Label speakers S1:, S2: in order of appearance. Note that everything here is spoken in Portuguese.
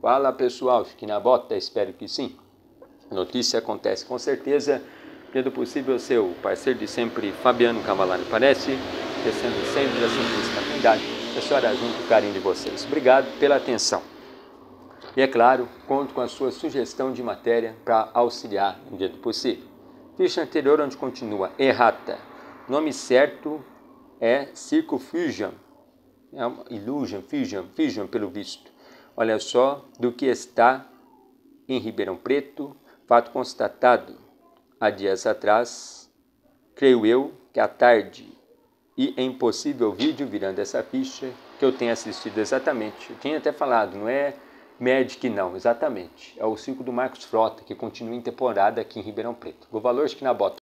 S1: Fala pessoal, fique na bota, espero que sim. A notícia acontece com certeza. Dentro do possível, seu parceiro de sempre, Fabiano Cavalari, parece, descendo sempre da simplista Trindade. É só junto o carinho de vocês. Obrigado pela atenção. E é claro, conto com a sua sugestão de matéria para auxiliar no dia do possível. Ficha anterior onde continua errata. Nome certo é Circumfusion. É uma Illusion, Fusion pelo visto. Olha só do que está em Ribeirão Preto, fato constatado há dias atrás, creio eu que à tarde, e é impossível vídeo virando essa ficha que eu tenha assistido exatamente. Eu tinha até falado, não é Magic não, exatamente. É o circo do Marcos Frota, que continua em temporada aqui em Ribeirão Preto. O valor acho que na bota.